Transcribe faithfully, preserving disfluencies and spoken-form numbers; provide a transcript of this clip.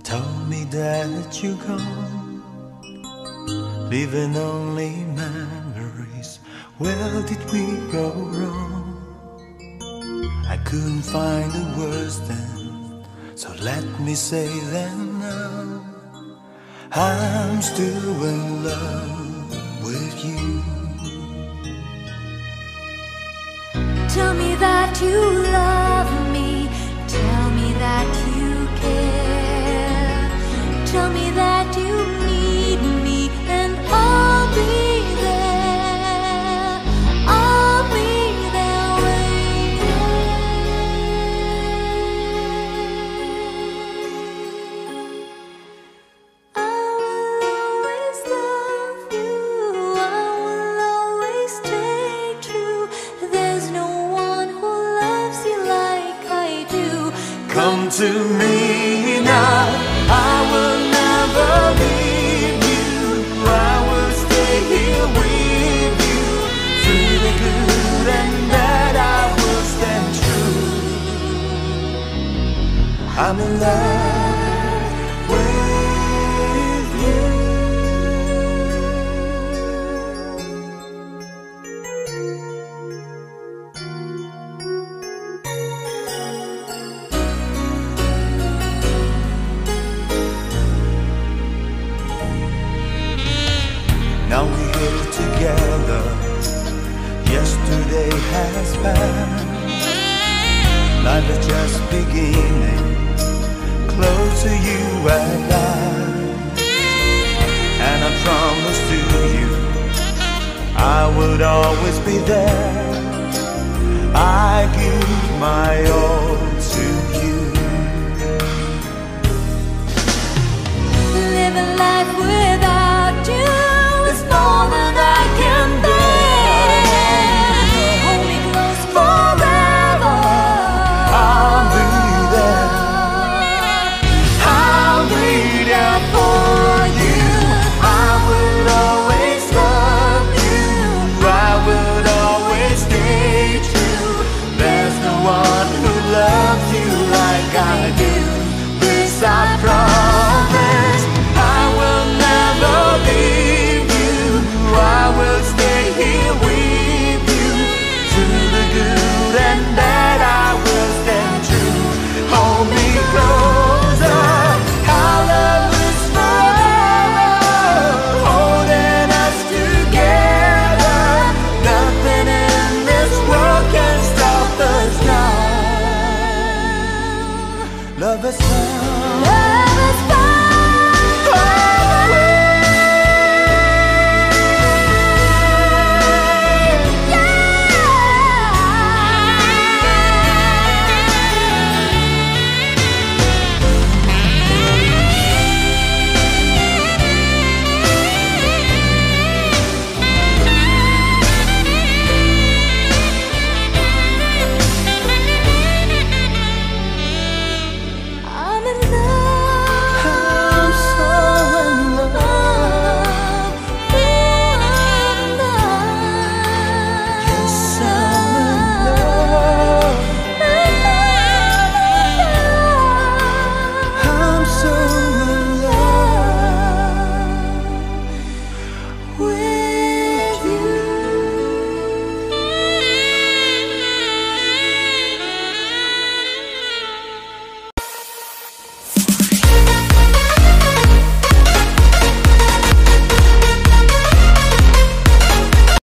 told me that you're gone, leaving only memories. Where did we go wrong? I couldn't find the words then, so let me say them now. I'm still in love with you. Tell me that you love me, tell me that you care, tell me that you need me, and I'll be there, I'll be there waiting. I will always love you, I will always stay true. There's no come to me now, I will never leave you. I will stay here with you. Through the good and bad I will stand true. I'm in love with you. Now we're here together, yesterday has passed. Life is just beginning, close to you at last. And I promise to you, I would always be there. I give my all to you. Living life with